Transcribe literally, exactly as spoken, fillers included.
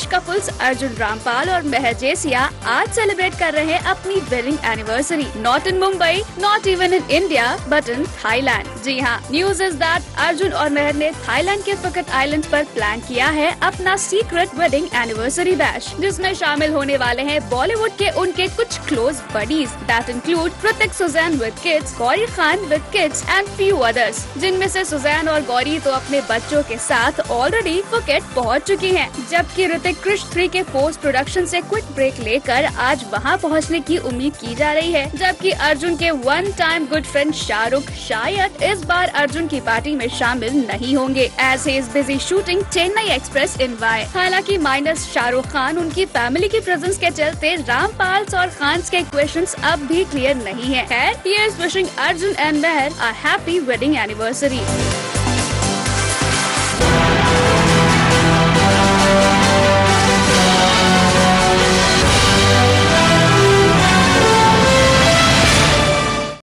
Couples Arjun Rampal और मेहर जेसिया आज celebrate कर रहे हैं अपनी wedding anniversary. Not in Mumbai, not even in India, but in Thailand. जी हाँ, न्यूज इज दैट अर्जुन और मेहर ने थाईलैंड के फुकेट आइलैंड पर प्लान किया है अपना सीक्रेट वेडिंग एनिवर्सरी बैश, जिसमें शामिल होने वाले हैं बॉलीवुड के उनके कुछ close buddies that include Hrithik Sussanne with kids, Gauri Khan with kids and few others, जिनमें से सुजैन और गौरी तो अपने बच्चों के साथ ऑलरेडी फुकेट पहुंच चुकी हैं, जबकि ऋतिक क्रिश थ्री के पोस्ट प्रोडक्शन से क्विक ब्रेक लेकर आज वहां पहुंचने की उम्मीद की जा रही है। जबकि अर्जुन के one time good friend Shahrukh शायद इस बार अर्जुन की पार्टी में शामिल नहीं होंगे, as he is busy shooting Chennai express in Wai. हालांकि माइनस शाहरुख खान उनकी फैमिली की प्रेजेंस के चलते रामपाल और खान के क्वेश्चंस अब भी क्लियर नहीं है। He is wishing Arjun and Mehr a happy wedding anniversary.